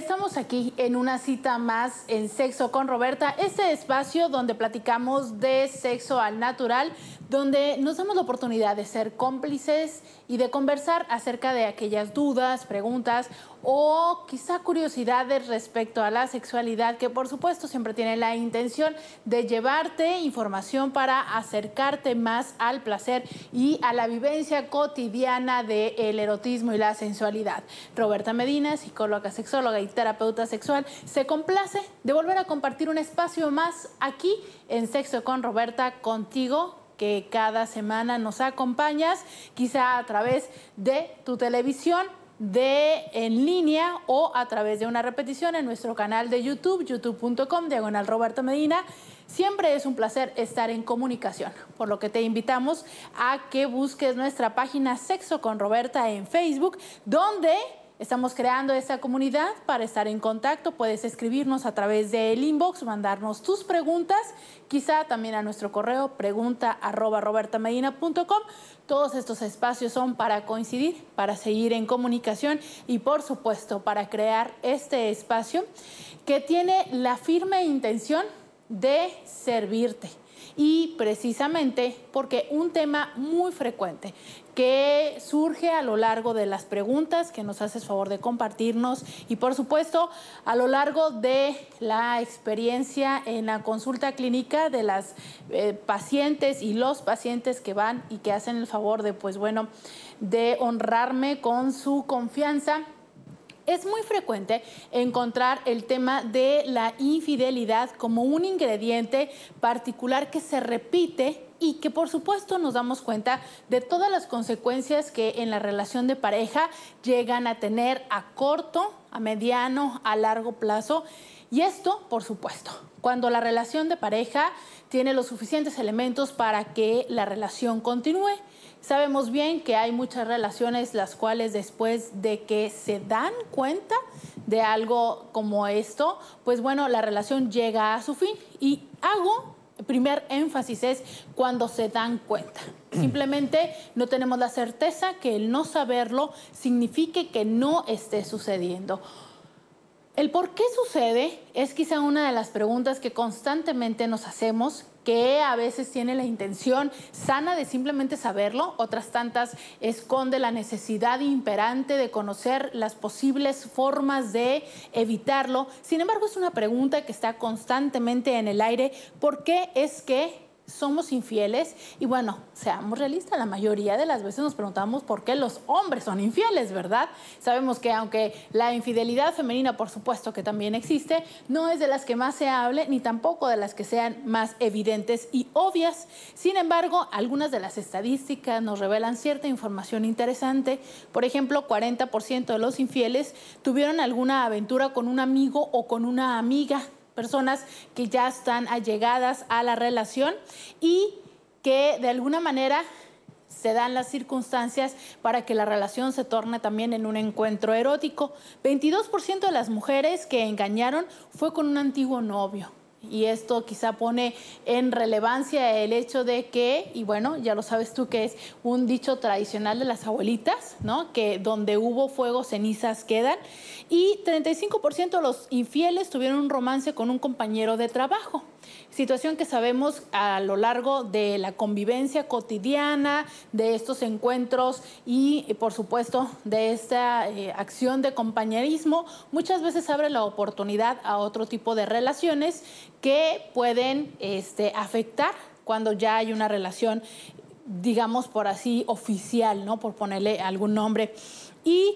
estamos aquí en una cita más en Sexo con Roberta, este espacio donde platicamos de sexo al natural, donde nos damos la oportunidad de ser cómplices y de conversar acerca de aquellas dudas, preguntas o quizá curiosidades respecto a la sexualidad, que por supuesto siempre tiene la intención de llevarte información para acercarte más al placer y a la vivencia cotidiana del erotismo y la sensualidad. Roberta Medina, psicóloga, sexóloga y terapeuta sexual, se complace de volver a compartir un espacio más aquí en Sexo con Roberta contigo, que cada semana nos acompañas, quizá a través de tu televisión, en línea o a través de una repetición en nuestro canal de YouTube, youtube.com/Roberta Medina. Siempre es un placer estar en comunicación, por lo que te invitamos a que busques nuestra página Sexo con Roberta en Facebook, donde estamos creando esta comunidad para estar en contacto. Puedes escribirnos a través del inbox, mandarnos tus preguntas, quizá también a nuestro correo pregunta@robertamedina.com. Todos estos espacios son para coincidir, para seguir en comunicación y, por supuesto, para crear este espacio que tiene la firme intención de servirte. Y precisamente porque un tema muy frecuente que surge a lo largo de las preguntas que nos haces favor de compartirnos y por supuesto a lo largo de la experiencia en la consulta clínica de las pacientes y los pacientes que van y que hacen el favor de, pues bueno, de honrarme con su confianza. Es muy frecuente encontrar el tema de la infidelidad como un ingrediente particular que se repite y que por supuesto nos damos cuenta de todas las consecuencias que en la relación de pareja llegan a tener a corto, a mediano, a largo plazo. Y esto, por supuesto, cuando la relación de pareja tiene los suficientes elementos para que la relación continúe. Sabemos bien que hay muchas relaciones las cuales después de que se dan cuenta de algo como esto, pues bueno, la relación llega a su fin. Y el primer énfasis es cuando se dan cuenta. Simplemente no tenemos la certeza que el no saberlo signifique que no esté sucediendo. El por qué sucede es quizá una de las preguntas que constantemente nos hacemos, que a veces tiene la intención sana de simplemente saberlo, otras tantas esconde la necesidad imperante de conocer las posibles formas de evitarlo. Sin embargo, es una pregunta que está constantemente en el aire. ¿Por qué es que somos infieles? Y bueno, seamos realistas, la mayoría de las veces nos preguntamos por qué los hombres son infieles, ¿verdad? Sabemos que aunque la infidelidad femenina, por supuesto que también existe, no es de las que más se hable, ni tampoco de las que sean más evidentes y obvias. Sin embargo, algunas de las estadísticas nos revelan cierta información interesante. Por ejemplo, 40% de los infieles tuvieron alguna aventura con un amigo o con una amiga, personas que ya están allegadas a la relación y que de alguna manera se dan las circunstancias para que la relación se torne también en un encuentro erótico. 22% de las mujeres que engañaron fue con un antiguo novio. Y esto quizá pone en relevancia el hecho de que, y bueno, ya lo sabes tú que es un dicho tradicional de las abuelitas, ¿no? Que donde hubo fuego, cenizas quedan. Y 35% de los infieles tuvieron un romance con un compañero de trabajo. Situación que sabemos a lo largo de la convivencia cotidiana, de estos encuentros y, por supuesto, de esta acción de compañerismo, muchas veces abre la oportunidad a otro tipo de relaciones que pueden afectar cuando ya hay una relación, digamos por así, oficial, ¿no? Por ponerle algún nombre. Y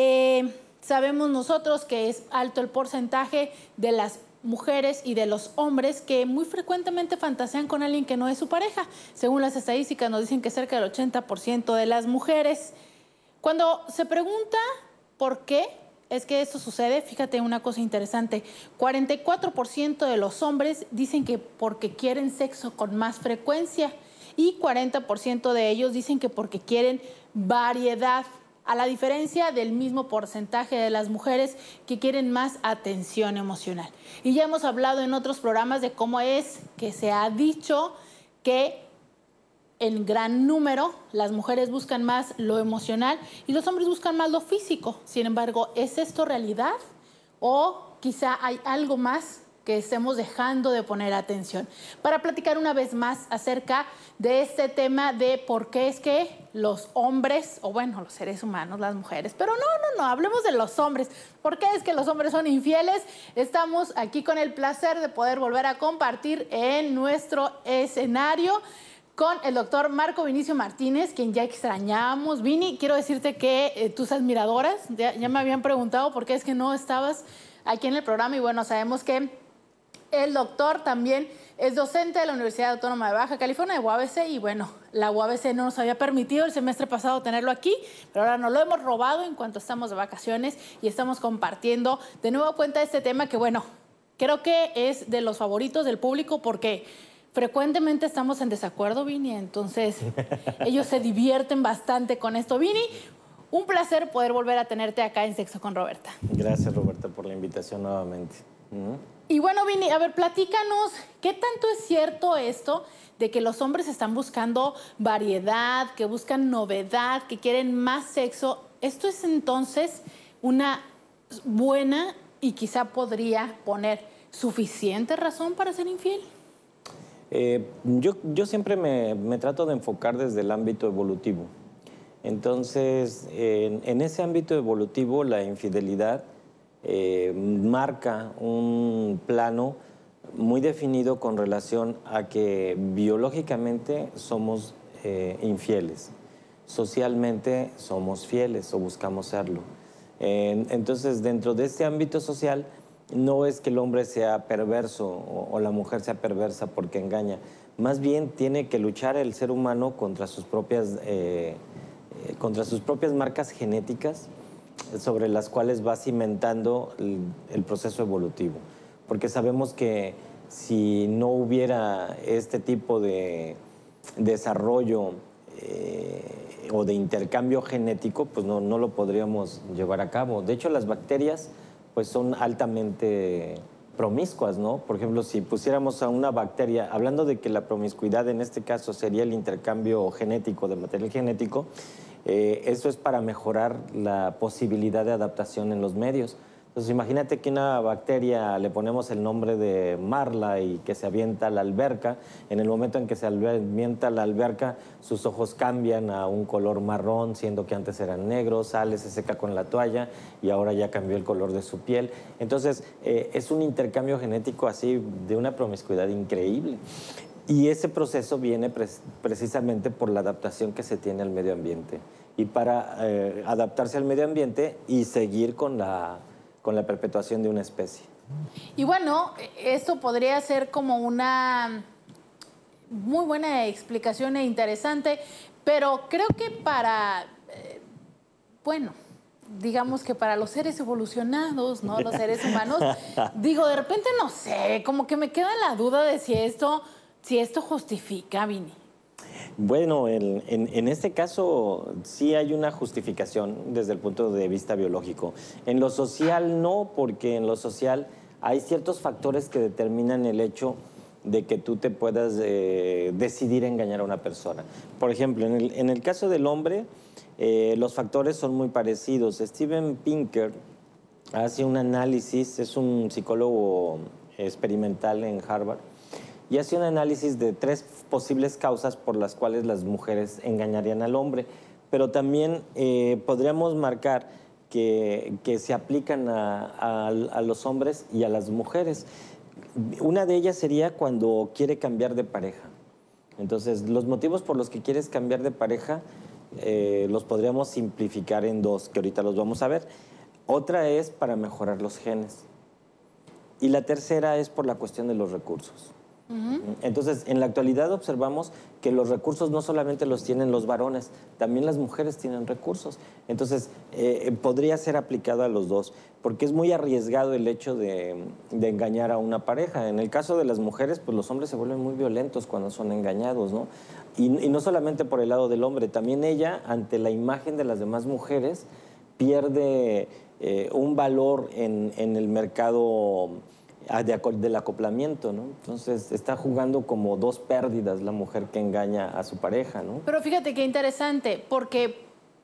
sabemos nosotros que es alto el porcentaje de las mujeres y de los hombres que muy frecuentemente fantasean con alguien que no es su pareja. Según las estadísticas nos dicen que cerca del 80% de las mujeres. Cuando se pregunta por qué es que esto sucede, fíjate una cosa interesante, 44% de los hombres dicen que porque quieren sexo con más frecuencia y 40% de ellos dicen que porque quieren variedad, a la diferencia del mismo porcentaje de las mujeres que quieren más atención emocional. Y ya hemos hablado en otros programas de cómo es que se ha dicho que en gran número las mujeres buscan más lo emocional y los hombres buscan más lo físico. Sin embargo, ¿es esto realidad? o quizá hay algo más que estemos dejando de poner atención. Para platicar una vez más acerca de este tema de por qué es que los hombres, o bueno, los seres humanos, las mujeres, pero no, hablemos de los hombres. ¿Por qué es que los hombres son infieles? Estamos aquí con el placer de poder volver a compartir en nuestro escenario con el doctor Marco Vinicio Martínez, quien ya extrañamos. Vini, quiero decirte que tus admiradoras ya me habían preguntado por qué es que no estabas aquí en el programa, y bueno, sabemos que el doctor también es docente de la Universidad Autónoma de Baja California, de UABC, y bueno, la UABC no nos había permitido el semestre pasado tenerlo aquí, pero ahora nos lo hemos robado en cuanto estamos de vacaciones y estamos compartiendo de nuevo cuenta este tema que, bueno, creo que es de los favoritos del público porque frecuentemente estamos en desacuerdo, Vini, entonces ellos se divierten bastante con esto. Vini, un placer poder volver a tenerte acá en Sexo con Roberta. Gracias, Roberta, por la invitación nuevamente. Y bueno, Vini, a ver, platícanos, ¿qué tanto es cierto esto de que los hombres están buscando variedad, que buscan novedad, que quieren más sexo? ¿Esto es entonces una buena y quizá podría poner suficiente razón para ser infiel? Yo siempre me trato de enfocar desde el ámbito evolutivo. Entonces, en ese ámbito evolutivo, la infidelidad marca un plano muy definido con relación a que biológicamente somos infieles, socialmente somos fieles o buscamos serlo. Entonces, dentro de este ámbito social, no es que el hombre sea perverso o la mujer sea perversa porque engaña. Más bien tiene que luchar el ser humano contra sus propias marcas genéticas sobre las cuales va cimentando el proceso evolutivo. Porque sabemos que si no hubiera este tipo de desarrollo o de intercambio genético, pues no lo podríamos llevar a cabo. De hecho, las bacterias pues son altamente promiscuas, ¿no? Por ejemplo, si pusiéramos a una bacteria, hablando de que la promiscuidad en este caso sería el intercambio genético de material genético, eso es para mejorar la posibilidad de adaptación en los medios. Entonces, imagínate que una bacteria le ponemos el nombre de Marla y que se avienta a la alberca. En el momento en que se avienta a la alberca, sus ojos cambian a un color marrón, siendo que antes eran negros, sale, se seca con la toalla y ahora ya cambió el color de su piel. Entonces, es un intercambio genético así de una promiscuidad increíble. Y ese proceso viene precisamente por la adaptación que se tiene al medio ambiente. Y para adaptarse al medio ambiente y seguir con la perpetuación de una especie. Y bueno, esto podría ser como una muy buena explicación e interesante, pero creo que para, bueno, digamos que para los seres evolucionados, ¿no? Los seres humanos, digo, de repente no sé, como que me queda la duda de si esto justifica, Vini. Bueno, en este caso sí hay una justificación desde el punto de vista biológico. En lo social no, porque en lo social hay ciertos factores que determinan el hecho de que tú te puedas decidir engañar a una persona. Por ejemplo, en el caso del hombre, los factores son muy parecidos. Steven Pinker hace un análisis, es un psicólogo experimental en Harvard, y hace un análisis de 3 posibles causas por las cuales las mujeres engañarían al hombre. Pero también podríamos marcar que se aplican a los hombres y a las mujeres. Una de ellas sería cuando quiere cambiar de pareja. Entonces, los motivos por los que quieres cambiar de pareja los podríamos simplificar en 2, que ahorita los vamos a ver. Otra es para mejorar los genes. Y la tercera es por la cuestión de los recursos. Entonces, en la actualidad observamos que los recursos no solamente los tienen los varones, también las mujeres tienen recursos. Entonces, podría ser aplicado a los dos, porque es muy arriesgado el hecho de engañar a una pareja. En el caso de las mujeres, pues los hombres se vuelven muy violentos cuando son engañados, ¿no? Y no solamente por el lado del hombre, también ella, ante la imagen de las demás mujeres, pierde un valor en el mercado del acoplamiento, ¿no? Entonces está jugando como 2 pérdidas la mujer que engaña a su pareja, ¿no? Pero fíjate qué interesante, porque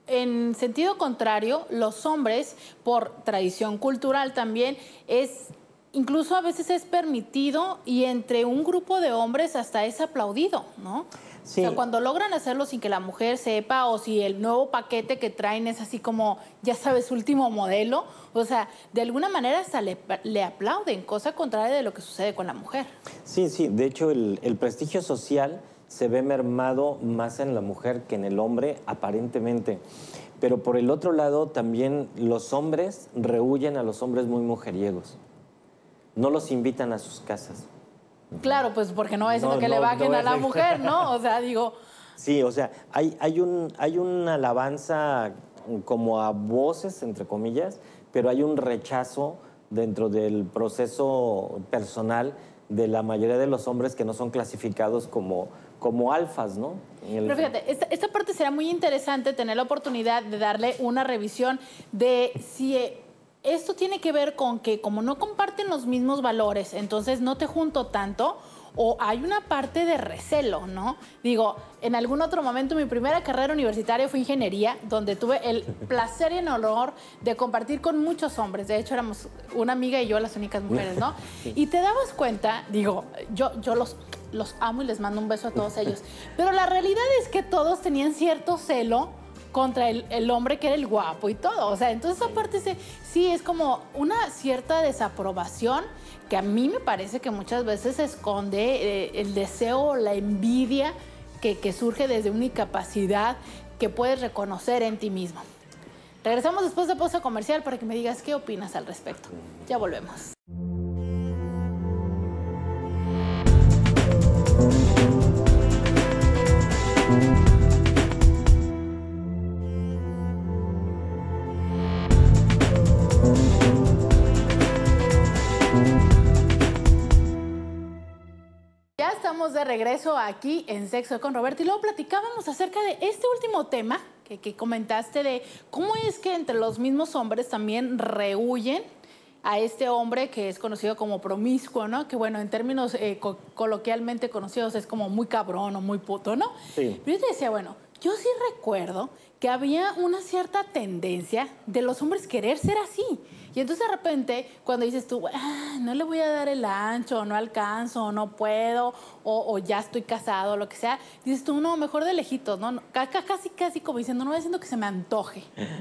en sentido contrario, los hombres, por tradición cultural también, incluso a veces es permitido y entre un grupo de hombres hasta es aplaudido, ¿no? Sí. O sea, cuando logran hacerlo sin que la mujer sepa o si el nuevo paquete que traen es así como, ya sabes, último modelo, o sea, de alguna manera hasta le aplauden, cosa contraria de lo que sucede con la mujer. Sí, sí, de hecho el prestigio social se ve mermado más en la mujer que en el hombre, aparentemente. Pero por el otro lado, también los hombres rehuyen a los hombres muy mujeriegos. No los invitan a sus casas. Claro, pues porque no es lo que le bajen a la mujer, ¿no? O sea, digo... Sí, o sea, hay una alabanza como a voces, entre comillas, pero hay un rechazo dentro del proceso personal de la mayoría de los hombres que no son clasificados como alfas, ¿no? Pero fíjate, esta parte será muy interesante tener la oportunidad de darle una revisión de si esto tiene que ver con que como no comparten los mismos valores, entonces no te junto tanto, o hay una parte de recelo, ¿no? Digo, en algún otro momento mi primera carrera universitaria fue ingeniería, donde tuve el placer y el honor de compartir con muchos hombres. De hecho, éramos una amiga y yo las únicas mujeres, ¿no? Y te dabas cuenta, digo, yo los amo y les mando un beso a todos ellos, pero la realidad es que todos tenían cierto celo contra el hombre que era el guapo y todo. O sea, entonces aparte sí es como una cierta desaprobación que a mí me parece que muchas veces esconde el deseo o la envidia que surge desde una incapacidad que puedes reconocer en ti mismo. Regresamos después de pausa comercial para que me digas qué opinas al respecto. Ya volvemos. Ya estamos de regreso aquí en Sexo con Roberto y luego platicábamos acerca de este último tema que comentaste de cómo es que entre los mismos hombres también rehuyen a este hombre que es conocido como promiscuo, ¿no? Que bueno, en términos coloquialmente conocidos es como muy cabrón o muy puto, ¿no? Sí. Pero yo te decía, bueno, yo sí recuerdo que había una cierta tendencia de los hombres querer ser así. Y entonces de repente, cuando dices tú, no le voy a dar el ancho, o no alcanzo, o no puedo, o ya estoy casado, o lo que sea, dices tú, no, mejor de lejitos, ¿no? Casi como diciendo, no voy haciendo que se me antoje.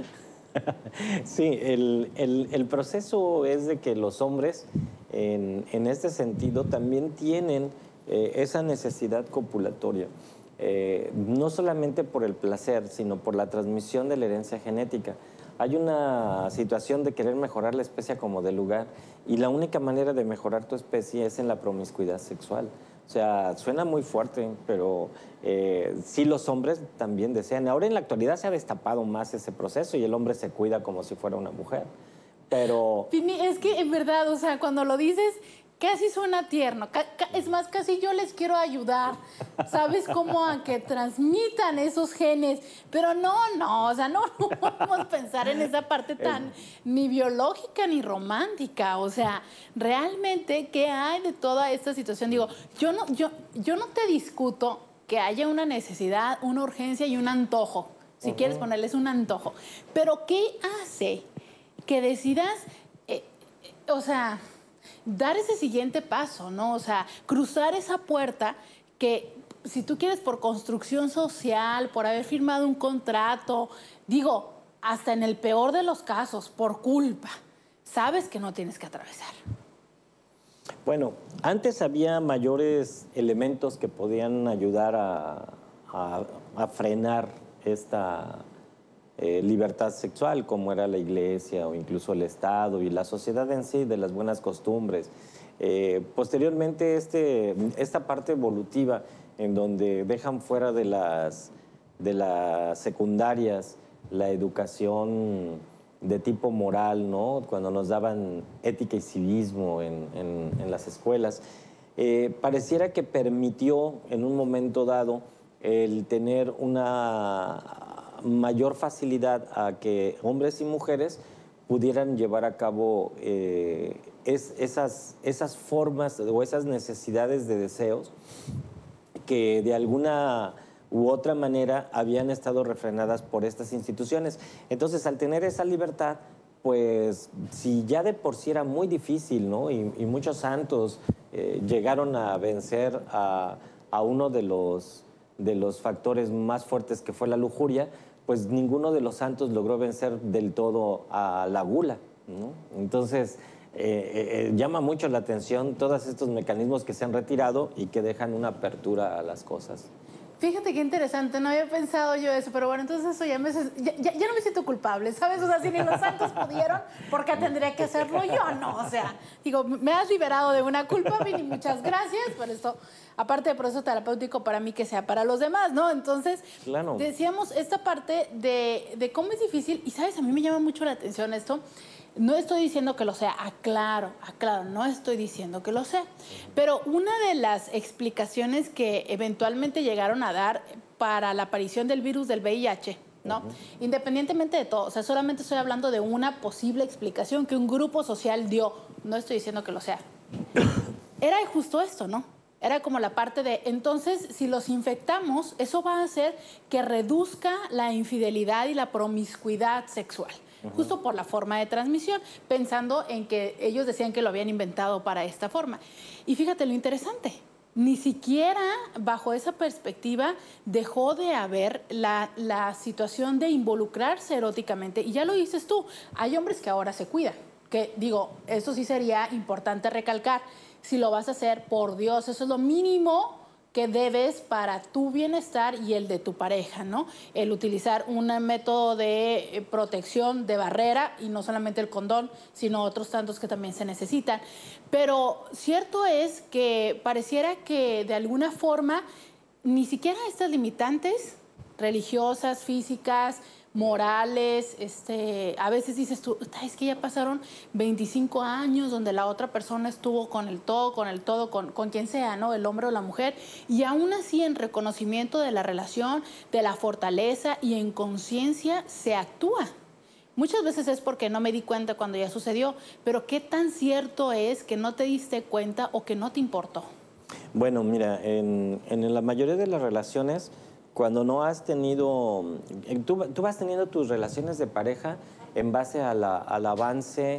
Sí, el proceso es de que los hombres, en este sentido, también tienen esa necesidad copulatoria. No solamente por el placer, sino por la transmisión de la herencia genética. Hay una situación de querer mejorar la especie como de lugar y la única manera de mejorar tu especie es en la promiscuidad sexual. O sea, suena muy fuerte, pero sí los hombres también desean. Ahora en la actualidad se ha destapado más ese proceso y el hombre se cuida como si fuera una mujer. Pero... Pini, es que en verdad, o sea, cuando lo dices, casi suena tierno. Es más, casi yo les quiero ayudar, ¿sabes? Como a que transmitan esos genes. Pero no, o sea, no podemos pensar en esa parte tan ni biológica ni romántica. O sea, realmente, ¿qué hay de toda esta situación? Digo, yo no te discuto que haya una necesidad, una urgencia y un antojo. Si quieres ponerles un antojo. Pero ¿qué hace que decidas, o sea, dar ese siguiente paso, ¿no? O sea, cruzar esa puerta que, si tú quieres, por construcción social, por haber firmado un contrato, digo, hasta en el peor de los casos, por culpa, sabes que no tienes que atravesar. Bueno, antes había mayores elementos que podían ayudar a frenar esta libertad sexual, como era la iglesia o incluso el Estado y la sociedad en sí, de las buenas costumbres. Posteriormente, esta parte evolutiva en donde dejan fuera de las secundarias la educación de tipo moral, ¿no? Cuando nos daban ética y civismo en las escuelas, pareciera que permitió en un momento dado el tener una mayor facilidad a que hombres y mujeres pudieran llevar a cabo esas formas o esas necesidades de deseos que de alguna u otra manera habían estado refrenadas por estas instituciones. Entonces, al tener esa libertad, pues si ya de por sí era muy difícil, ¿no? Y muchos santos llegaron a vencer a uno de los factores más fuertes que fue la lujuria, pues ninguno de los santos logró vencer del todo a la gula, ¿no? Entonces, llama mucho la atención todos estos mecanismos que se han retirado y que dejan una apertura a las cosas. Fíjate qué interesante, no había pensado yo eso, pero bueno, entonces eso ya no me siento culpable, ¿sabes? O sea, si ni los santos pudieron, ¿por qué tendría que hacerlo yo? No, o sea, digo, me has liberado de una culpa, Vini, muchas gracias por esto. Aparte de proceso terapéutico para mí, que sea para los demás, ¿no? Entonces, claro, decíamos esta parte de cómo es difícil, y ¿sabes? A mí me llama mucho la atención esto. No estoy diciendo que lo sea, aclaro, no estoy diciendo que lo sea. Pero una de las explicaciones que eventualmente llegaron a dar para la aparición del virus del VIH, ¿no? Independientemente de todo, o sea, solamente estoy hablando de una posible explicación que un grupo social dio, no estoy diciendo que lo sea. Era justo esto, ¿no? Era como la parte de, entonces, si los infectamos, eso va a hacer que reduzca la infidelidad y la promiscuidad sexual. Justo por la forma de transmisión, pensando en que ellos decían que lo habían inventado para esta forma. Y fíjate lo interesante, ni siquiera bajo esa perspectiva dejó de haber la situación de involucrarse eróticamente. Y ya lo dices tú, hay hombres que ahora se cuidan, que digo, eso sí sería importante recalcar. Si lo vas a hacer, por Dios, eso es lo mínimo que debes para tu bienestar y el de tu pareja, ¿no? El utilizar un método de protección, de barrera, y no solamente el condón, sino otros tantos que también se necesitan. Pero cierto es que pareciera que de alguna forma ni siquiera estas limitantes religiosas, físicas, morales, a veces dices tú, es que ya pasaron 25 años donde la otra persona estuvo con quien sea, ¿no? El hombre o la mujer, y aún así en reconocimiento de la relación, de la fortaleza y en conciencia se actúa. Muchas veces es porque no me di cuenta cuando ya sucedió, pero ¿qué tan cierto es que no te diste cuenta o que no te importó? Bueno, mira, en la mayoría de las relaciones, cuando no has tenido, tú vas teniendo tus relaciones de pareja en base al avance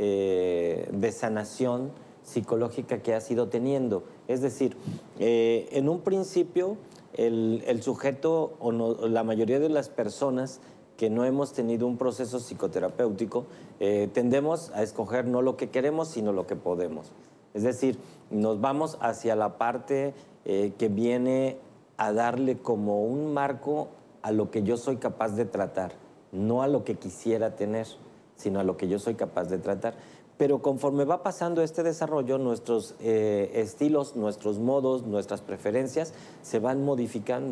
de sanación psicológica que has ido teniendo. Es decir, en un principio, el sujeto o no, la mayoría de las personas que no hemos tenido un proceso psicoterapéutico, tendemos a escoger no lo que queremos, sino lo que podemos. Es decir, nos vamos hacia la parte que viene a darle como un marco a lo que yo soy capaz de tratar, no a lo que quisiera tener, sino a lo que yo soy capaz de tratar. Pero conforme va pasando este desarrollo, nuestros estilos, nuestros modos, nuestras preferencias se van modificando.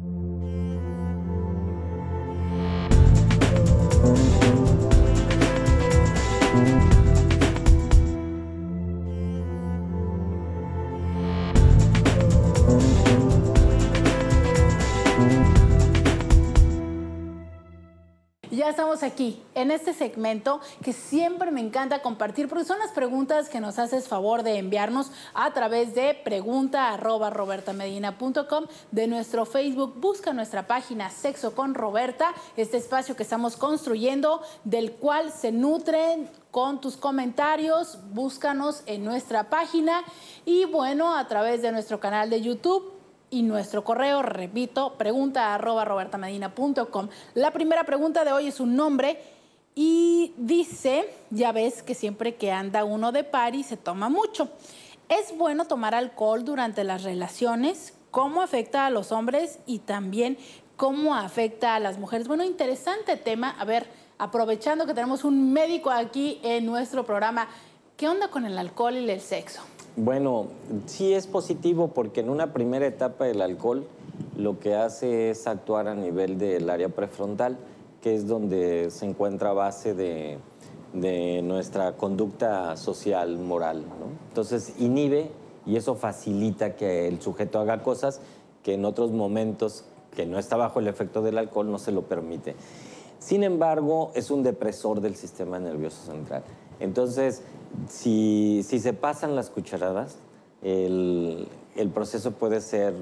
Ya estamos aquí, en este segmento que siempre me encanta compartir, porque son las preguntas que nos haces favor de enviarnos a través de pregunta@robertamedina.com, de nuestro Facebook. Busca nuestra página Sexo con Roberta, este espacio que estamos construyendo, del cual se nutren con tus comentarios. Búscanos en nuestra página y bueno, a través de nuestro canal de YouTube y nuestro correo, repito, pregunta@robertamedina.com. La primera pregunta de hoy es un nombre y dice, ya ves que siempre que anda uno de party se toma mucho. ¿Es bueno tomar alcohol durante las relaciones? ¿Cómo afecta a los hombres y también cómo afecta a las mujeres? Bueno, interesante tema. A ver, aprovechando que tenemos un médico aquí en nuestro programa, ¿qué onda con el alcohol y el sexo? Bueno, sí es positivo porque en una primera etapa el alcohol lo que hace es actuar a nivel del área prefrontal, que es donde se encuentra base de nuestra conducta social, moral, ¿no? Entonces inhibe y eso facilita que el sujeto haga cosas que en otros momentos que no está bajo el efecto del alcohol no se lo permite. Sin embargo, es un depresor del sistema nervioso central. Entonces, si se pasan las cucharadas, el proceso puede ser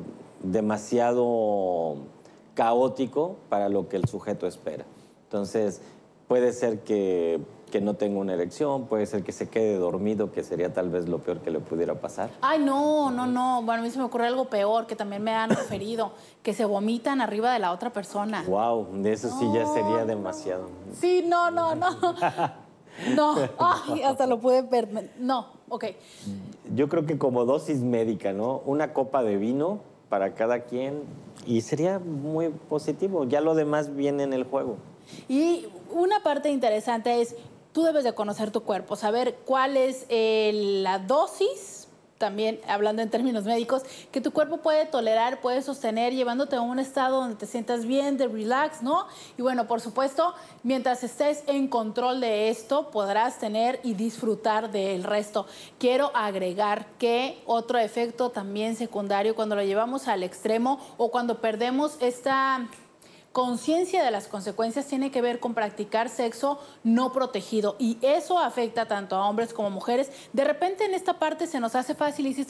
demasiado caótico para lo que el sujeto espera. Entonces, puede ser que no tenga una erección, puede ser que se quede dormido, que sería tal vez lo peor que le pudiera pasar. Ay, no, no, no. Bueno, a mí se me ocurre algo peor, que también me han referido, que se vomitan arriba de la otra persona. Wow, de eso sí ya sería No, demasiado. sí, no, no, no. No, ay, hasta lo pude ver. No, ok. Yo creo que como dosis médica, ¿no? Una copa de vino para cada quien y sería muy positivo. Ya lo demás viene en el juego. Y una parte interesante es, tú debes de conocer tu cuerpo, saber cuál es la dosis, también hablando en términos médicos, que tu cuerpo puede tolerar, puede sostener, llevándote a un estado donde te sientas bien, de relax, ¿no? Y bueno, por supuesto, mientras estés en control de esto, podrás tener y disfrutar del resto. Quiero agregar que otro efecto también secundario, cuando lo llevamos al extremo o cuando perdemos esta conciencia de las consecuencias, tiene que ver con practicar sexo no protegido, y eso afecta tanto a hombres como a mujeres. De repente en esta parte se nos hace fácil y dices,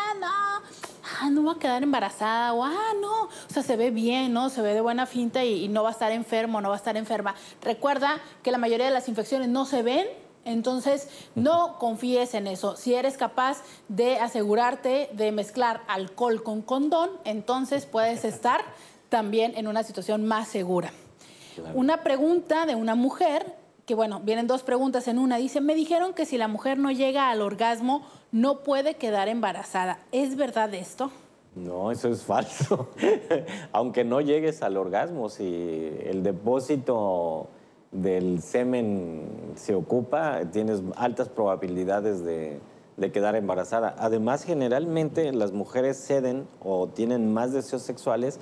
no va a quedar embarazada, o no, o sea, se ve bien, ¿no? Se ve de buena finta y no va a estar enfermo, no va a estar enferma. Recuerda que la mayoría de las infecciones no se ven. Entonces, no confíes en eso. Si eres capaz de asegurarte de mezclar alcohol con condón, entonces puedes estar también en una situación más segura. Claro. Una pregunta de una mujer, que bueno, vienen dos preguntas en una. Dice, me dijeron que si la mujer no llega al orgasmo, no puede quedar embarazada. ¿Es verdad esto? No, eso es falso. Aunque no llegues al orgasmo, si el depósito del semen se ocupa, tienes altas probabilidades de quedar embarazada. Además, generalmente las mujeres ceden o tienen más deseos sexuales,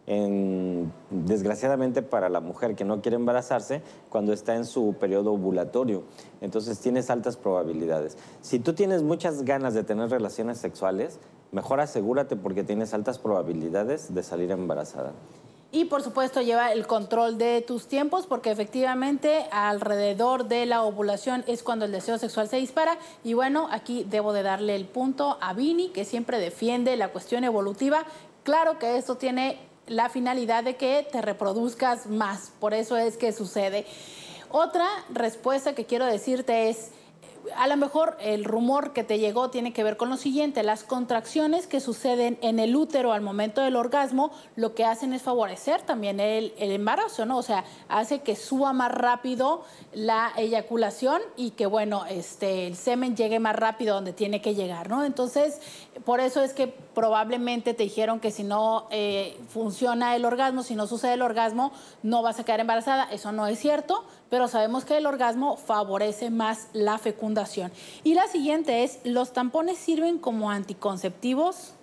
desgraciadamente para la mujer que no quiere embarazarse, cuando está en su periodo ovulatorio. Entonces tienes altas probabilidades. Si tú tienes muchas ganas de tener relaciones sexuales, mejor asegúrate, porque tienes altas probabilidades de salir embarazada. Y por supuesto lleva el control de tus tiempos, porque efectivamente alrededor de la ovulación es cuando el deseo sexual se dispara. Y bueno, aquí debo de darle el punto a Vini, que siempre defiende la cuestión evolutiva. Claro que esto tiene la finalidad de que te reproduzcas más, por eso es que sucede. Otra respuesta que quiero decirte es, a lo mejor el rumor que te llegó tiene que ver con lo siguiente: las contracciones que suceden en el útero al momento del orgasmo, lo que hacen es favorecer también el embarazo, ¿no? O sea, hace que suba más rápido la eyaculación y que, bueno, el semen llegue más rápido donde tiene que llegar, ¿no? Entonces, por eso es que probablemente te dijeron que si no funciona el orgasmo, si no sucede el orgasmo, no vas a quedar embarazada. Eso no es cierto, pero sabemos que el orgasmo favorece más la fecundación. Y la siguiente es, ¿los tampones sirven como anticonceptivos?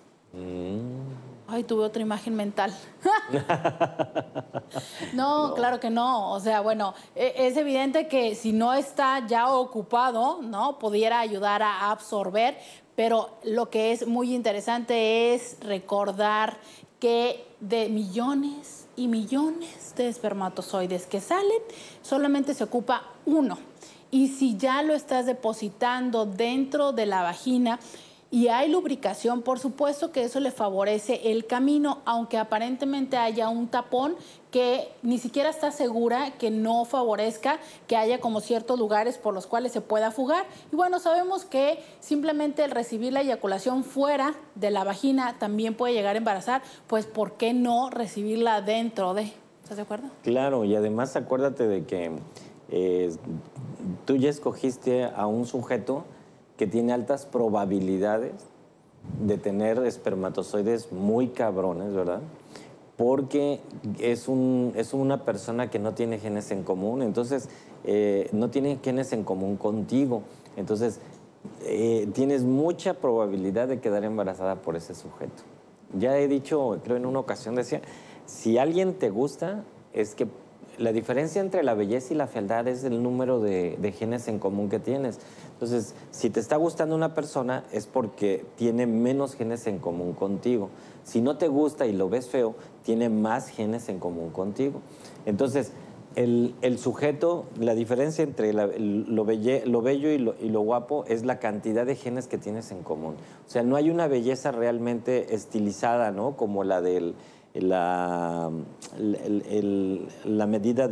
Ay, tuve otra imagen mental. No, claro que no. O sea, bueno, es evidente que si no está ya ocupado, ¿no?, pudiera ayudar a absorber, pero lo que es muy interesante es recordar que de millones y millones de espermatozoides que salen, solamente se ocupa uno. Y si ya lo estás depositando dentro de la vagina y hay lubricación, por supuesto que eso le favorece el camino, aunque aparentemente haya un tapón que ni siquiera está segura que no favorezca que haya como ciertos lugares por los cuales se pueda fugar. Y bueno, sabemos que simplemente el recibir la eyaculación fuera de la vagina también puede llegar a embarazar, pues ¿por qué no recibirla dentro de? ¿Estás de acuerdo? Claro, y además acuérdate de que tú ya escogiste a un sujeto que tiene altas probabilidades de tener espermatozoides muy cabrones, ¿verdad? Porque es una persona que no tiene genes en común, entonces no tiene genes en común contigo. Entonces tienes mucha probabilidad de quedar embarazada por ese sujeto. Ya he dicho, creo en una ocasión decía, si alguien te gusta, es que la diferencia entre la belleza y la fealdad es el número de genes en común que tienes. Entonces, si te está gustando una persona, es porque tiene menos genes en común contigo. Si no te gusta y lo ves feo, tiene más genes en común contigo. Entonces, El sujeto, la diferencia entre lo bello y lo guapo es la cantidad de genes que tienes en común. O sea, no hay una belleza realmente estilizada, ¿no? Como la la medida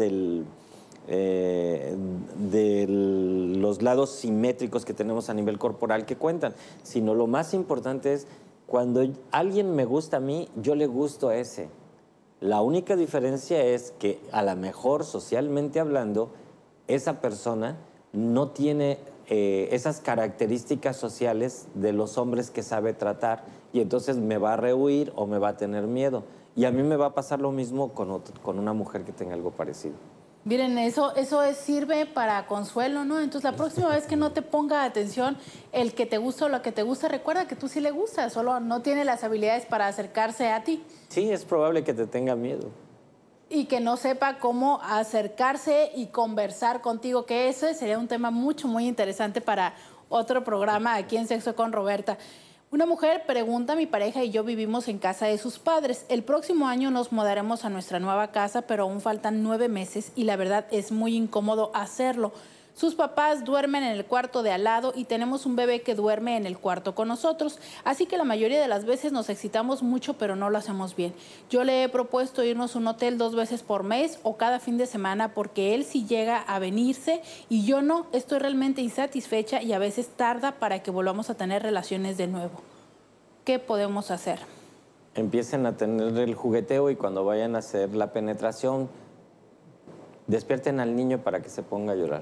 de los lados simétricos que tenemos a nivel corporal que cuentan, sino lo más importante es cuando alguien me gusta a mí, yo le gusto a ese. La única diferencia es que a lo mejor socialmente hablando, esa persona no tiene esas características sociales de los hombres que sabe tratar y entonces me va a rehuir o me va a tener miedo. Y a mí me va a pasar lo mismo con una mujer que tenga algo parecido. Miren, sirve para consuelo, ¿no? Entonces, la próxima vez que no te ponga atención el que te gusta o lo que te gusta, recuerda que tú sí le gustas, solo no tiene las habilidades para acercarse a ti. Sí, es probable que te tenga miedo. Y que no sepa cómo acercarse y conversar contigo, que ese sería un tema muy interesante para otro programa aquí en Sexo con Roberta. Una mujer pregunta: mi pareja y yo vivimos en casa de sus padres. El próximo año nos mudaremos a nuestra nueva casa, pero aún faltan 9 meses y la verdad es muy incómodo hacerlo. Sus papás duermen en el cuarto de al lado y tenemos un bebé que duerme en el cuarto con nosotros. Así que la mayoría de las veces nos excitamos mucho, pero no lo hacemos bien. Yo le he propuesto irnos a un hotel 2 veces por mes o cada fin de semana porque él sí llega a venirse y yo no. Estoy realmente insatisfecha y a veces tarda para que volvamos a tener relaciones de nuevo. ¿Qué podemos hacer? Empiecen a tener el jugueteo y cuando vayan a hacer la penetración, despierten al niño para que se ponga a llorar.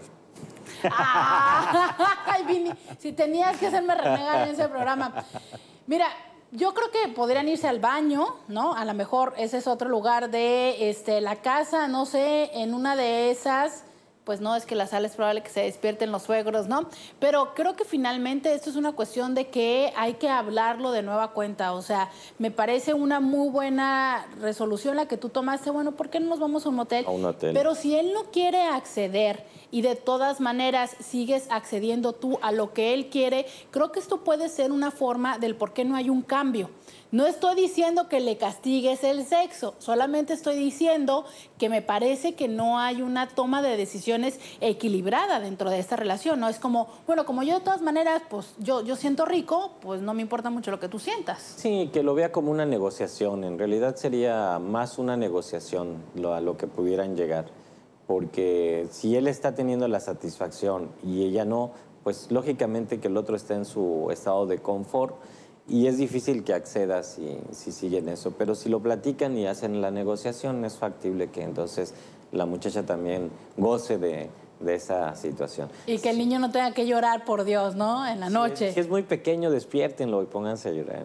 Ay, Vini, si tenías que hacerme renegar en ese programa. Mira, yo creo que podrían irse al baño, ¿no? A lo mejor ese es otro lugar de la casa, no sé, en una de esas, pues no, es que la sala es probable que se despierten los suegros, ¿no? Pero creo que finalmente esto es una cuestión de que hay que hablarlo de nueva cuenta. O sea, me parece una muy buena resolución la que tú tomaste. Bueno, ¿por qué no nos vamos a un motel? A un hotel. Pero si él no quiere acceder y de todas maneras sigues accediendo tú a lo que él quiere, creo que esto puede ser una forma del por qué no hay un cambio. No estoy diciendo que le castigues el sexo, solamente estoy diciendo que me parece que no hay una toma de decisiones equilibrada dentro de esta relación, ¿no? Es como, bueno, como yo de todas maneras, pues yo siento rico, pues no me importa mucho lo que tú sientas. Sí, que lo vea como una negociación. En realidad sería más una negociación a lo que pudieran llegar. Porque si él está teniendo la satisfacción y ella no, pues lógicamente que el otro está en su estado de confort y es difícil que acceda si siguen eso. Pero si lo platican y hacen la negociación, es factible que entonces la muchacha también goce de esa situación. Y que el niño no tenga que llorar, por Dios, ¿no? En la noche. Si es muy pequeño, despiértenlo y pónganse a llorar.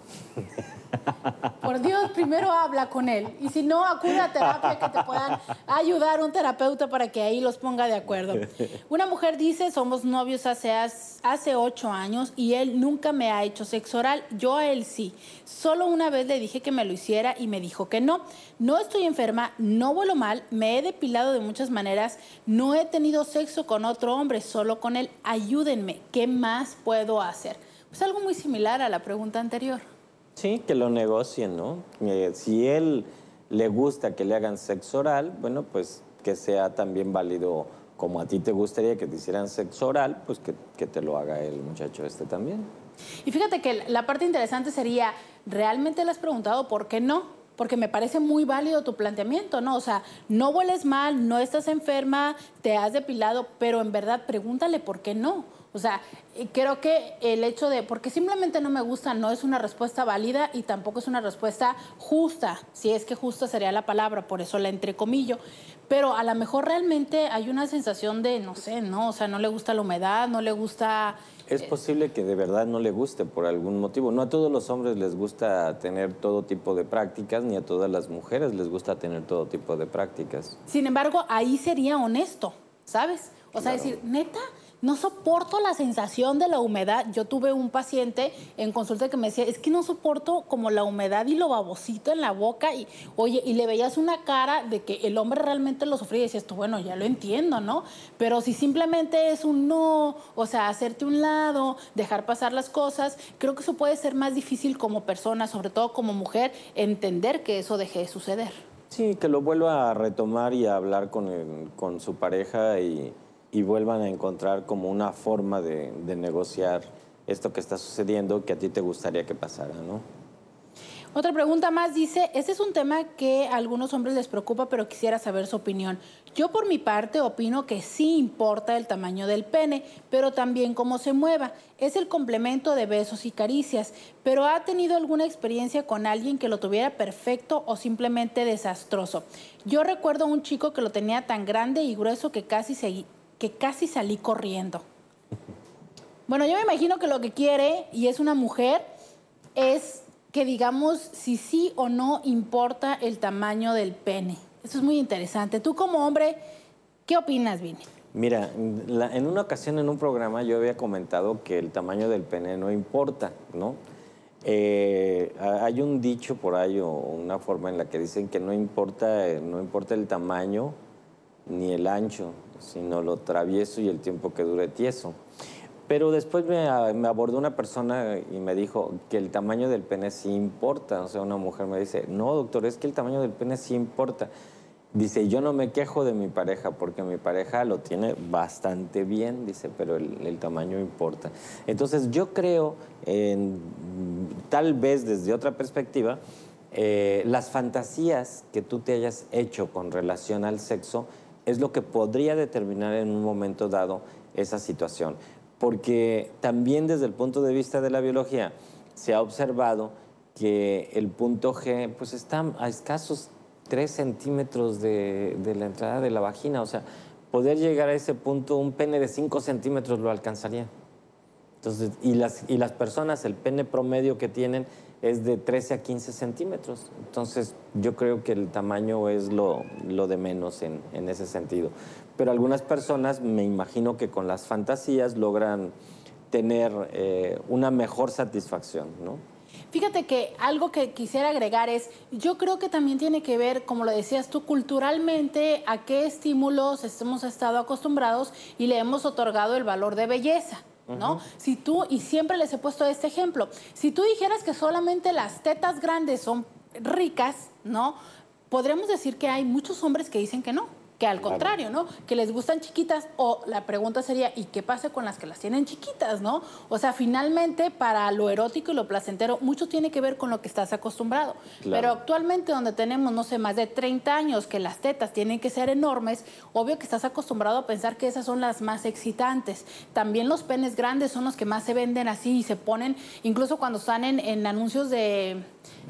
Por Dios, primero habla con él. Y si no, acude a terapia que te puedan ayudar un terapeuta para que ahí los ponga de acuerdo. Una mujer dice: somos novios hace 8 años y él nunca me ha hecho sexo oral. Yo a él sí. Solo una vez le dije que me lo hiciera y me dijo que no. No estoy enferma, no vuelo mal, me he depilado de muchas maneras, no he tenido sexo con otro hombre, solo con él. Ayúdenme, ¿qué más puedo hacer? Pues algo muy similar a la pregunta anterior. Sí, que lo negocien, ¿no? Si él le gusta que le hagan sexo oral, bueno, pues que sea también válido, como a ti te gustaría que te hicieran sexo oral, pues que te lo haga el muchacho también. Y fíjate que la parte interesante sería, ¿realmente le has preguntado por qué no? Porque me parece muy válido tu planteamiento, ¿no? O sea, no hueles mal, no estás enferma, te has depilado, pero en verdad pregúntale por qué no. O sea, creo que el hecho de, porque simplemente no me gusta, no es una respuesta válida y tampoco es una respuesta justa. Si es que justa sería la palabra, por eso la entrecomillo. Pero a lo mejor realmente hay una sensación de, no sé, ¿no? O sea, no le gusta la humedad, no le gusta... Es posible que de verdad no le guste por algún motivo. No a todos los hombres les gusta tener todo tipo de prácticas, ni a todas las mujeres les gusta tener todo tipo de prácticas. Sin embargo, ahí sería honesto, ¿sabes? O sea, decir, neta, no soporto la sensación de la humedad. Yo tuve un paciente en consulta que me decía, es que no soporto como la humedad y lo babosito en la boca. Y, oye, y le veías una cara de que el hombre realmente lo sufría y decías tú, bueno, ya lo entiendo, ¿no? Pero si simplemente es un no, o sea, hacerte un lado, dejar pasar las cosas, creo que eso puede ser más difícil como persona, sobre todo como mujer, entender que eso deje de suceder. Sí, que lo vuelva a retomar y a hablar con su pareja y vuelvan a encontrar como una forma de negociar esto que está sucediendo que a ti te gustaría que pasara, ¿no? Otra pregunta más dice, este es un tema que a algunos hombres les preocupa, pero quisiera saber su opinión. Yo por mi parte opino que sí importa el tamaño del pene, pero también cómo se mueva. Es el complemento de besos y caricias, pero ¿ha tenido alguna experiencia con alguien que lo tuviera perfecto o simplemente desastroso? Yo recuerdo a un chico que lo tenía tan grande y grueso que casi salí corriendo. Bueno, yo me imagino que lo que quiere, y es una mujer, es que digamos si sí o no importa el tamaño del pene. Eso es muy interesante. Tú como hombre, ¿qué opinas, Vini? Mira, en una ocasión en un programa yo había comentado que el tamaño del pene no importa, ¿no? Hay un dicho por ahí o una forma en la que dicen que no importa el tamaño ni el ancho, sino lo travieso y el tiempo que dure tieso. Pero después me abordó una persona y me dijo que el tamaño del pene sí importa. O sea, una mujer me dice, no, doctor, es que el tamaño del pene sí importa. Dice, yo no me quejo de mi pareja porque mi pareja lo tiene bastante bien, dice, pero el tamaño importa. Entonces yo creo, tal vez desde otra perspectiva, las fantasías que tú te hayas hecho con relación al sexo es lo que podría determinar en un momento dado esa situación. Porque también desde el punto de vista de la biología se ha observado que el punto G pues está a escasos 3 centímetros de la entrada de la vagina. O sea, poder llegar a ese punto, un pene de 5 centímetros lo alcanzaría. Entonces, y las personas, el pene promedio que tienen es de 13 a 15 centímetros. Entonces, yo creo que el tamaño es lo de menos en ese sentido. Pero algunas personas, me imagino que con las fantasías logran tener una mejor satisfacción, ¿no? Fíjate que algo que quisiera agregar es, yo creo que también tiene que ver, como lo decías tú, culturalmente a qué estímulos hemos estado acostumbrados y le hemos otorgado el valor de belleza, ¿no? Si tú, y siempre les he puesto este ejemplo, si tú dijeras que solamente las tetas grandes son ricas, ¿no? Podríamos decir que hay muchos hombres que dicen que no, que al contrario, ¿no? Que les gustan chiquitas, o la pregunta sería, ¿y qué pasa con las que las tienen chiquitas, no? O sea, finalmente, para lo erótico y lo placentero, mucho tiene que ver con lo que estás acostumbrado. Claro. Pero actualmente, donde tenemos, no sé, más de 30 años, que las tetas tienen que ser enormes, obvio que estás acostumbrado a pensar que esas son las más excitantes. También los penes grandes son los que más se venden así y se ponen, incluso cuando están en anuncios de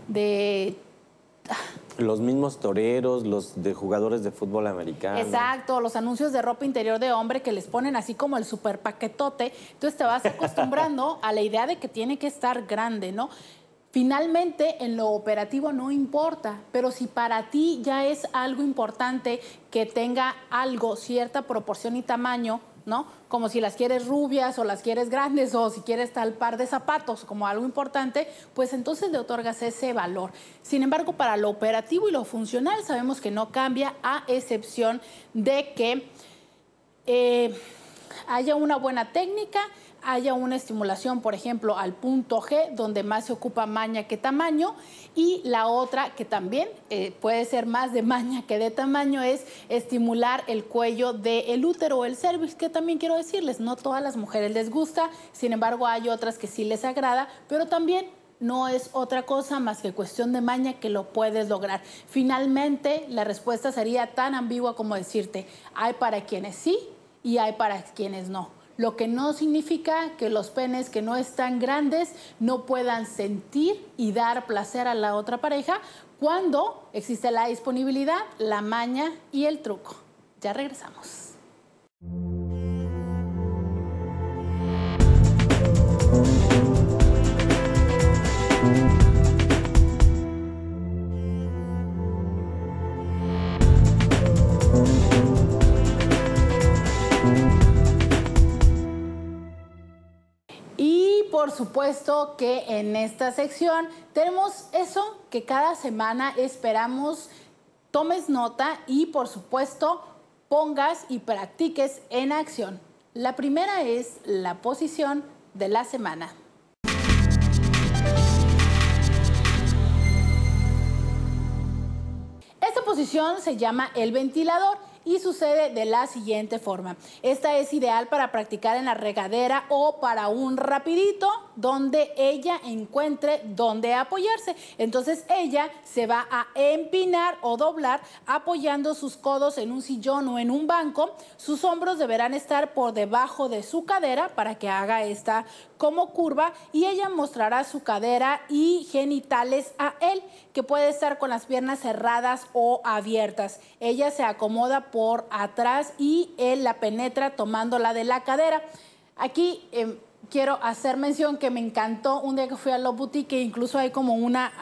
los mismos toreros, los de jugadores de fútbol americano. Exacto, los anuncios de ropa interior de hombre que les ponen así como el super paquetote. Entonces te vas acostumbrando a la idea de que tiene que estar grande, ¿no? Finalmente, en lo operativo no importa, pero si para ti ya es algo importante que tenga algo, cierta proporción y tamaño, ¿no? Como si las quieres rubias o las quieres grandes o si quieres tal par de zapatos como algo importante, pues entonces le otorgas ese valor. Sin embargo, para lo operativo y lo funcional sabemos que no cambia, a excepción de que haya una buena técnica, haya una estimulación, por ejemplo, al punto G, donde más se ocupa maña que tamaño, y la otra, que también puede ser más de maña que de tamaño, es estimular el cuello del útero o el cervix, que también quiero decirles, no todas las mujeres les gusta, sin embargo hay otras que sí les agrada, pero también no es otra cosa más que cuestión de maña que lo puedes lograr. Finalmente, la respuesta sería tan ambigua como decirte, hay para quienes sí y hay para quienes no. Lo que no significa que los penes que no están grandes no puedan sentir y dar placer a la otra pareja cuando existe la disponibilidad, la maña y el truco. Ya regresamos. Por supuesto que en esta sección tenemos eso que cada semana esperamos tomes nota y por supuesto pongas y practiques en acción. La primera es la posición de la semana. Esta posición se llama el ventilador y sucede de la siguiente forma. Esta es ideal para practicar en la regadera o para un rapidito donde ella encuentre dónde apoyarse. Entonces ella se va a empinar o doblar apoyando sus codos en un sillón o en un banco. Sus hombros deberán estar por debajo de su cadera para que haga esta como curva y ella mostrará su cadera y genitales a él, que puede estar con las piernas cerradas o abiertas. Ella se acomoda por atrás y él la penetra tomándola de la cadera. Aquí quiero hacer mención que me encantó un día que fui a Love Boutique, que incluso hay como una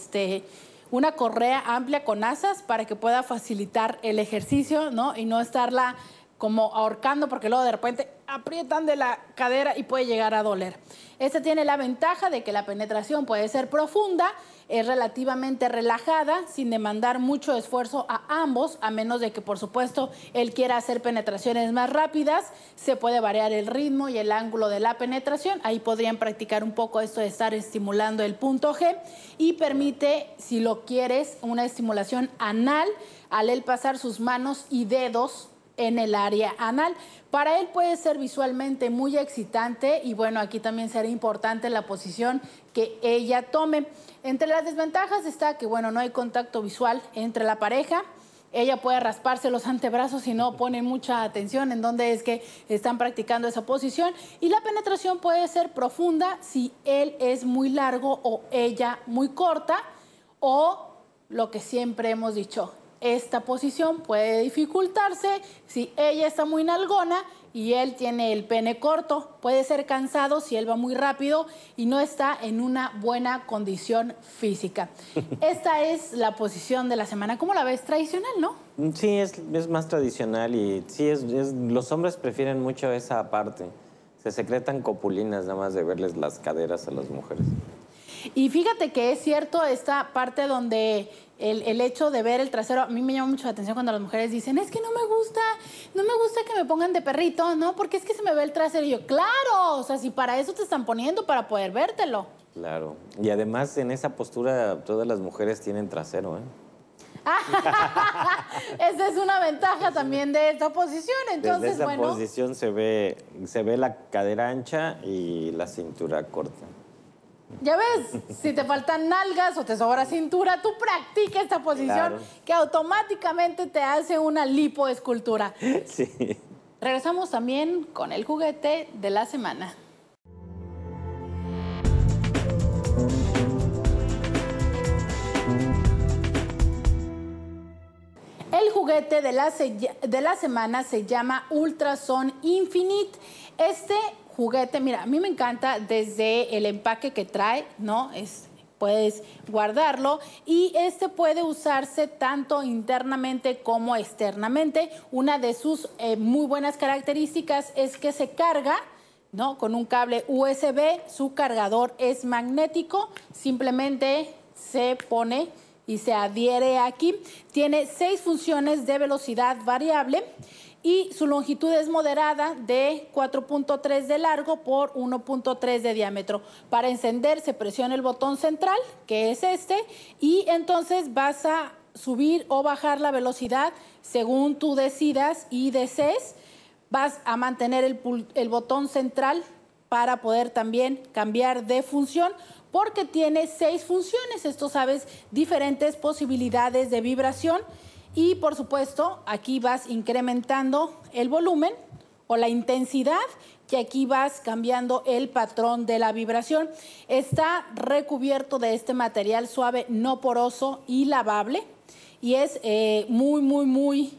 correa amplia con asas para que pueda facilitar el ejercicio, ¿no? Y no estarla como ahorcando, porque luego de repente aprietan de la cadera y puede llegar a doler. Este tiene la ventaja de que la penetración puede ser profunda, es relativamente relajada, sin demandar mucho esfuerzo a ambos, a menos de que, por supuesto, él quiera hacer penetraciones más rápidas. Se puede variar el ritmo y el ángulo de la penetración. Ahí podrían practicar un poco esto de estar estimulando el punto G y permite, si lo quieres, una estimulación anal al él pasar sus manos y dedos en el área anal. Para él puede ser visualmente muy excitante y bueno, aquí también será importante la posición que ella tome. Entre las desventajas está que bueno, no hay contacto visual entre la pareja. Ella puede rasparse los antebrazos si no pone mucha atención en dónde es que están practicando esa posición. Y la penetración puede ser profunda si él es muy largo o ella muy corta, o lo que siempre hemos dicho, esta posición puede dificultarse si ella está muy nalgona y él tiene el pene corto. Puede ser cansado si él va muy rápido y no está en una buena condición física. Esta es la posición de la semana. ¿Cómo la ves? Tradicional, ¿no? Sí, es más tradicional y sí, los hombres prefieren mucho esa parte. Se secretan copulinas nada más de verles las caderas a las mujeres. Y fíjate que es cierto esta parte donde el hecho de ver el trasero, a mí me llama mucho la atención cuando las mujeres dicen, es que no me gusta que me pongan de perrito, ¿no? Porque es que se me ve el trasero. Y yo, claro, o sea, si para eso te están poniendo, para poder vértelo. Claro, y además en esa postura todas las mujeres tienen trasero, ¿eh? Esa es una ventaja también de esta posición. Entonces, desde esa bueno, posición se ve la cadera ancha y la cintura corta. ya ves, si te faltan nalgas o te sobra cintura, tú practica esta posición, claro, que automáticamente te hace una lipoescultura. Sí. Regresamos también con el juguete de la semana. El juguete de la semana se llama Ultrason Infinite. Este juguete, mira, a mí me encanta desde el empaque que trae, ¿no? Puedes guardarlo y este puede usarse tanto internamente como externamente. Una de sus muy buenas características es que se carga, ¿no? Con un cable USB. Su cargador es magnético, simplemente se pone y se adhiere aquí. Tiene 6 funciones de velocidad variable y su longitud es moderada, de 4.3 de largo por 1.3 de diámetro. Para encender se presiona el botón central, que es este, y entonces vas a subir o bajar la velocidad según tú decidas y desees. Vas a mantener el botón central para poder también cambiar de función, porque tiene 6 funciones. Esto sabes, diferentes posibilidades de vibración. Y por supuesto, aquí vas incrementando el volumen o la intensidad, que aquí vas cambiando el patrón de la vibración. Está recubierto de este material suave, no poroso y lavable. Y es muy,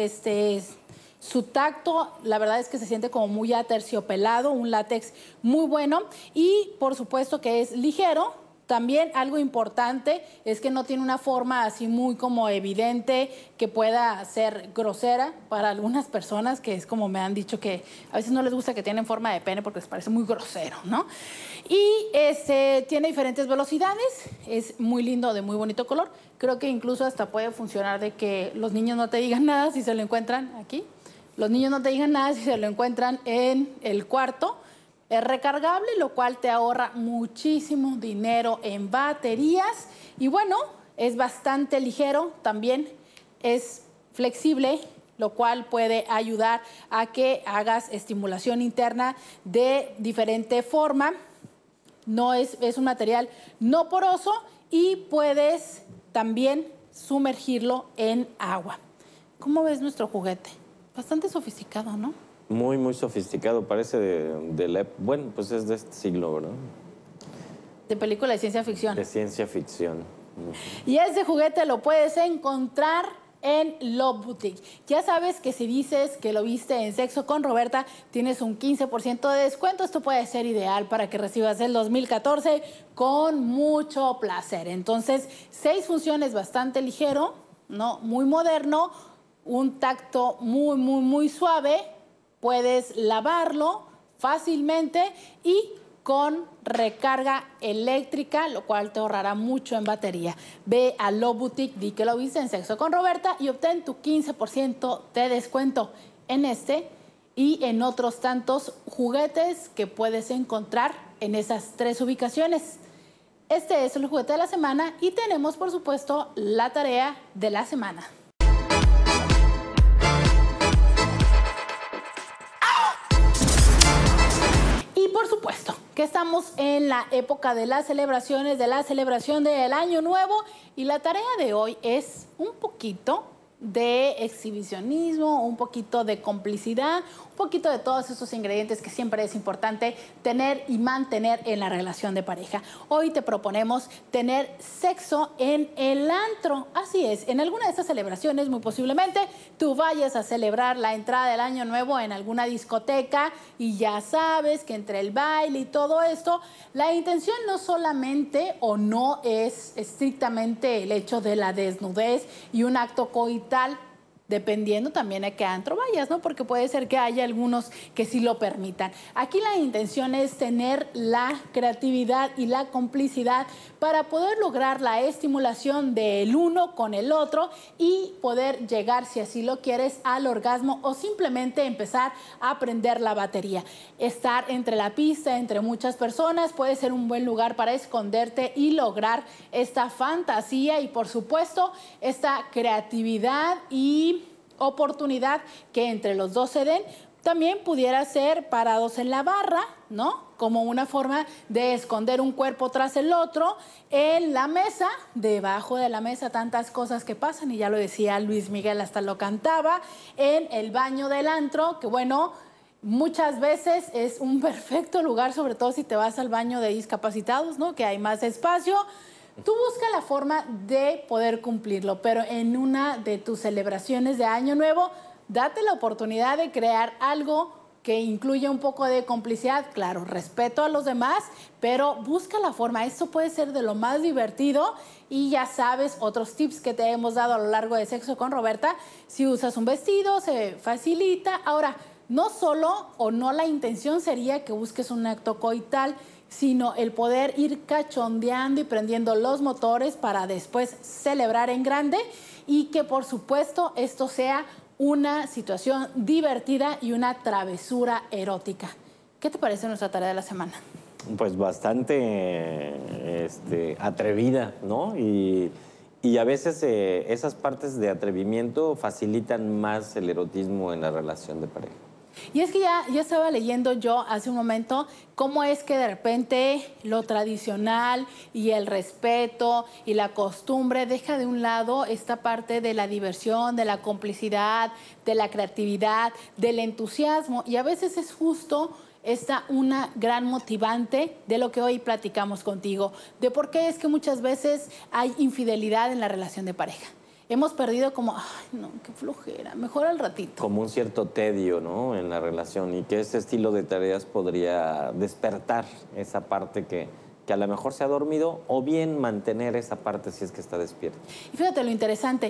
su tacto, la verdad es que se siente como muy aterciopelado, un látex muy bueno. Y por supuesto que es ligero. También algo importante es que no tiene una forma así muy como evidente, que pueda ser grosera para algunas personas, que es como me han dicho que a veces no les gusta que tienen forma de pene porque les parece muy grosero, ¿no? Y tiene diferentes velocidades, es muy lindo, de muy bonito color. Creo que incluso hasta puede funcionar de que los niños no te digan nada si se lo encuentran aquí. Los niños no te digan nada si se lo encuentran en el cuarto. Es recargable, lo cual te ahorra muchísimo dinero en baterías. Y bueno, es bastante ligero también. es flexible, lo cual puede ayudar a que hagas estimulación interna de diferente forma. No es un material no poroso y puedes también sumergirlo en agua. ¿Cómo ves nuestro juguete? Bastante sofisticado, ¿no? Muy, muy sofisticado. Parece bueno, pues es de este siglo, ¿verdad? De película de ciencia ficción. De ciencia ficción. Y ese juguete lo puedes encontrar en Love Boutique. Ya sabes que si dices que lo viste en Sexo con Roberta, tienes un 15% de descuento. Esto puede ser ideal para que recibas el 2014 con mucho placer. Entonces, 6 funciones, bastante ligero, ¿no? Muy moderno, un tacto muy, muy, muy suave. Puedes lavarlo fácilmente y con recarga eléctrica, lo cual te ahorrará mucho en batería. Ve a Love Boutique, di que lo viste en Sexo con Roberta y obtén tu 15% de descuento en este y en otros tantos juguetes que puedes encontrar en esas 3 ubicaciones. Este es el juguete de la semana y tenemos, por supuesto, la tarea de la semana. Y por supuesto que estamos en la época de las celebraciones, de la celebración del Año Nuevo, y la tarea de hoy es un poquito de exhibicionismo, un poquito de complicidad, un poquito de todos esos ingredientes que siempre es importante tener y mantener en la relación de pareja. Hoy te proponemos tener sexo en el antro. Así es, en alguna de estas celebraciones muy posiblemente tú vayas a celebrar la entrada del Año Nuevo en alguna discoteca y ya sabes que entre el baile y todo esto, la intención no solamente o no es estrictamente el hecho de la desnudez y un acto coital, dependiendo también a qué antro vayas, ¿no? Porque puede ser que haya algunos que sí lo permitan. Aquí la intención es tener la creatividad y la complicidad para poder lograr la estimulación del uno con el otro y poder llegar, si así lo quieres, al orgasmo o simplemente empezar a prender la batería. Estar entre la pista, entre muchas personas, puede ser un buen lugar para esconderte y lograr esta fantasía y, por supuesto, esta creatividad y oportunidad que entre los dos se den. También pudiera ser parados en la barra, ¿no? Como una forma de esconder un cuerpo tras el otro, en la mesa, debajo de la mesa, tantas cosas que pasan, y ya lo decía Luis Miguel, hasta lo cantaba, en el baño del antro, que bueno, muchas veces es un perfecto lugar, sobre todo si te vas al baño de discapacitados, ¿no? Que hay más espacio. Tú busca la forma de poder cumplirlo, pero en una de tus celebraciones de Año Nuevo, date la oportunidad de crear algo que incluya un poco de complicidad, claro, respeto a los demás, pero busca la forma. Esto puede ser de lo más divertido y ya sabes, otros tips que te hemos dado a lo largo de Sexo con Roberta, si usas un vestido, se facilita. Ahora, no solo o no la intención sería que busques un acto coital, sino el poder ir cachondeando y prendiendo los motores para después celebrar en grande y que, por supuesto, esto sea una situación divertida y una travesura erótica. ¿Qué te parece nuestra tarea de la semana? Pues bastante atrevida, ¿no? Y a veces esas partes de atrevimiento facilitan más el erotismo en la relación de pareja. Y es que ya estaba leyendo yo hace un momento cómo es que de repente lo tradicional y el respeto y la costumbre deja de un lado esta parte de la diversión, de la complicidad, de la creatividad, del entusiasmo. Y a veces es justo esta una gran motivante de lo que hoy platicamos contigo, de por qué es que muchas veces hay infidelidad en la relación de pareja. Hemos perdido como, ay, no, qué flojera, mejor al ratito. Como un cierto tedio, ¿no? En la relación y que ese estilo de tareas podría despertar esa parte que a lo mejor se ha dormido o bien mantener esa parte si es que está despierta. Y fíjate lo interesante,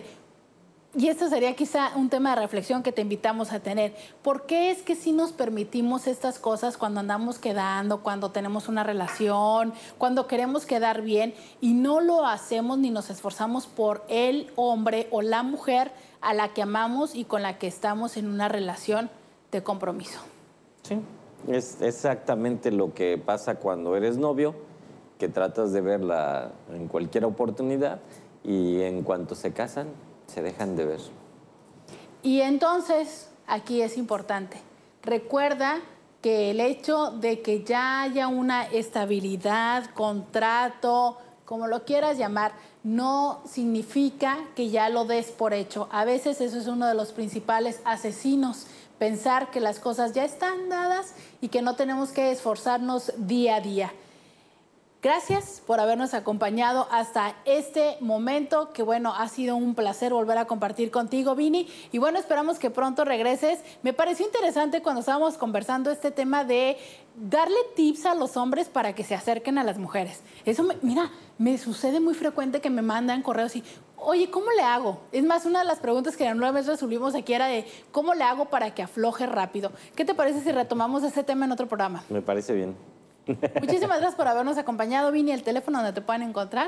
y esto sería quizá un tema de reflexión que te invitamos a tener. ¿Por qué es que sí nos permitimos estas cosas cuando andamos quedando, cuando tenemos una relación, cuando queremos quedar bien y no lo hacemos ni nos esforzamos por el hombre o la mujer a la que amamos y con la que estamos en una relación de compromiso? Sí, es exactamente lo que pasa cuando eres novio, que tratas de verla en cualquier oportunidad y en cuanto se casan, se dejan de ver. Y entonces, aquí es importante, recuerda que el hecho de que ya haya una estabilidad, contrato, como lo quieras llamar, no significa que ya lo des por hecho. A veces eso es uno de los principales asesinos, pensar que las cosas ya están dadas y que no tenemos que esforzarnos día a día. Gracias por habernos acompañado hasta este momento, que bueno, ha sido un placer volver a compartir contigo, Vini. Y bueno, esperamos que pronto regreses. Me pareció interesante cuando estábamos conversando este tema de darle tips a los hombres para que se acerquen a las mujeres. Eso, mira, me sucede muy frecuente que me mandan correos y, oye, ¿cómo le hago? Es más, una de las preguntas que una vez resolvimos aquí era de, ¿cómo le hago para que afloje rápido? ¿Qué te parece si retomamos ese tema en otro programa? Me parece bien. Muchísimas gracias por habernos acompañado, Vini. ¿El teléfono donde te pueden encontrar?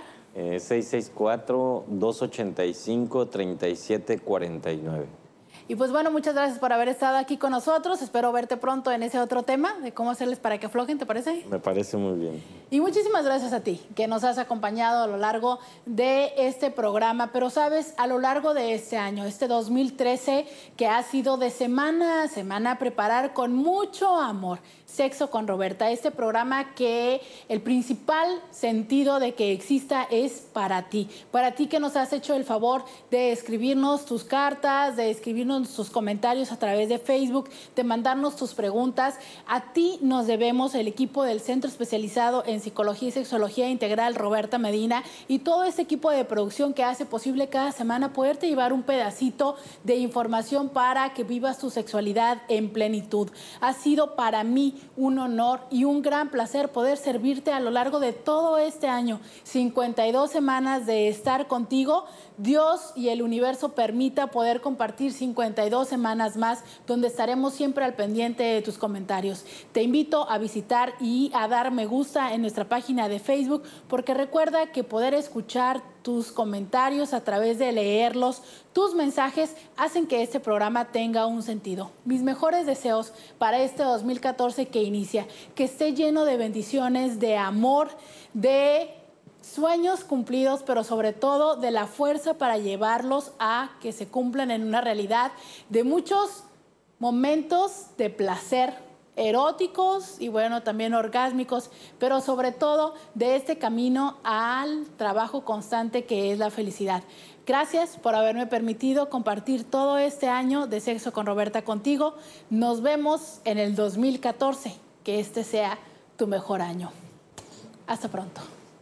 664-285-3749. Y pues bueno, muchas gracias por haber estado aquí con nosotros. Espero verte pronto en ese otro tema de cómo hacerles para que aflojen, ¿te parece? Me parece muy bien. Y muchísimas gracias a ti, que nos has acompañado a lo largo de este programa. Pero sabes, a lo largo de este año, este 2013, que ha sido de semana a semana preparar con mucho amor Sexo con Roberta, este programa que el principal sentido de que exista es para ti que nos has hecho el favor de escribirnos tus cartas, de escribirnos tus comentarios a través de Facebook, de mandarnos tus preguntas. A ti nos debemos el equipo del Centro Especializado en Psicología y Sexología Integral, Roberta Medina, y todo este equipo de producción que hace posible cada semana poderte llevar un pedacito de información para que vivas tu sexualidad en plenitud. Ha sido para mí un honor y un gran placer poder servirte a lo largo de todo este año. 52 semanas de estar contigo. Dios y el universo permita poder compartir 52 semanas más, donde estaremos siempre al pendiente de tus comentarios. Te invito a visitar y a dar me gusta en nuestra página de Facebook, porque recuerda que poder escuchar tus comentarios a través de leerlos, tus mensajes, hacen que este programa tenga un sentido. Mis mejores deseos para este 2014 que inicia, que esté lleno de bendiciones, de amor, de sueños cumplidos, pero sobre todo de la fuerza para llevarlos a que se cumplan en una realidad, de muchos momentos de placer eróticos y bueno, también orgásmicos, pero sobre todo de este camino al trabajo constante que es la felicidad. Gracias por haberme permitido compartir todo este año de Sexo con Roberta contigo. Nos vemos en el 2014, que este sea tu mejor año. Hasta pronto.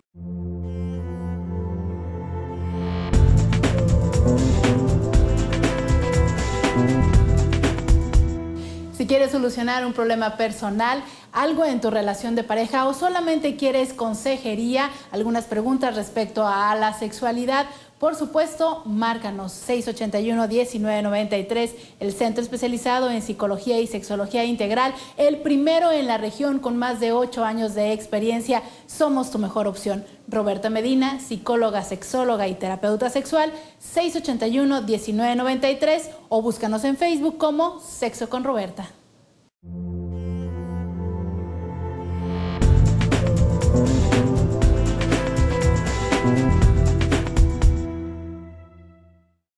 Si quieres solucionar un problema personal, algo en tu relación de pareja o solamente quieres consejería, algunas preguntas respecto a la sexualidad, por supuesto, márcanos 681-1993, el Centro Especializado en Psicología y Sexología Integral, el primero en la región con más de 8 años de experiencia. Somos tu mejor opción. Roberta Medina, psicóloga, sexóloga y terapeuta sexual, 681-1993 o búscanos en Facebook como Sexo con Roberta.